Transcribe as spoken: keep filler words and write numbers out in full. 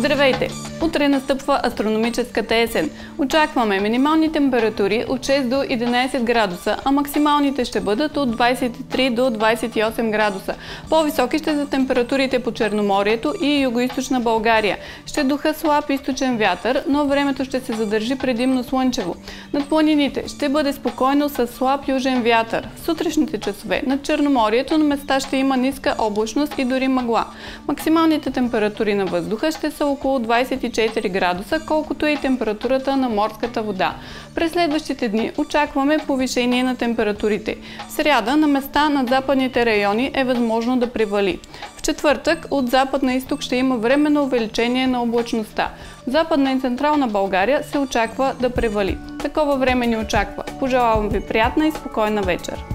Здравейте! Утре настъпва астрономическата есен. Очакваме минимални температури от шест до единайсет градуса, а максималните ще бъдат от двайсет и три до двайсет и осем градуса. По-високи ще са температурите по Черноморието и югоизточна България. Ще духа слаб източен вятър, но времето ще се задържи предимно слънчево. Над планините ще бъде спокойно с слаб южен вятър. В сутрешните часове над Черноморието на места ще има ниска облачност и дори мъгла. Максималните температури на въздуха ще са около двайсет и четири градуса, колкото и температурата на морската вода. През следващите дни очакваме повишение на температурите. В сряда на места над западните райони е възможно да превали. В четвъртък от запад на изток ще има временно увеличение на облачността. В Западна и Централна България се очаква да превали. Такова време ни очаква. Пожелавам ви приятна и спокойна вечер!